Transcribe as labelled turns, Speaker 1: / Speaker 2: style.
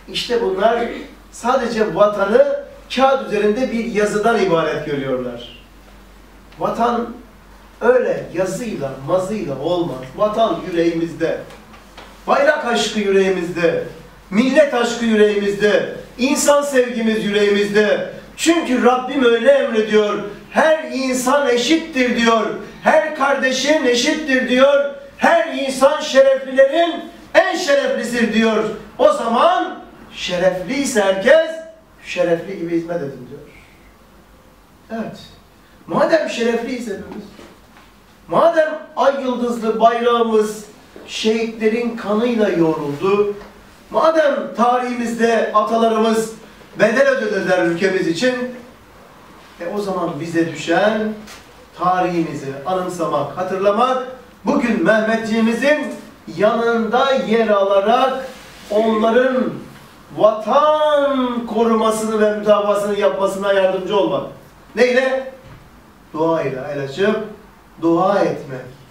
Speaker 1: İşte bunlar sadece vatanı kağıt üzerinde bir yazıdan ibaret görüyorlar. Vatan öyle yazıyla, mazıyla olmaz. Vatan yüreğimizde. Bayrak aşkı yüreğimizde. Millet aşkı yüreğimizde. İnsan sevgimiz yüreğimizde. Çünkü Rabbim öyle emrediyor. Her insan eşittir diyor. Her kardeşin eşittir diyor. Her insan şereflilerin en şereflisidir diyor. O zaman şerefliyse herkes şerefli gibi hizmet edin diyor. Evet. Madem şerefliyiz hepimiz, madem ay yıldızlı bayrağımız şehitlerin kanıyla yoğruldu, madem tarihimizde atalarımız bedel ödediler ülkemiz için, o zaman bize düşen tarihimizi anımsamak, hatırlamak, bugün Mehmetçiğimizin yanında yer alarak onların vatan korumasını ve mütabasını yapmasına yardımcı olmak. Neyle? Duayla el açıp dua etmek.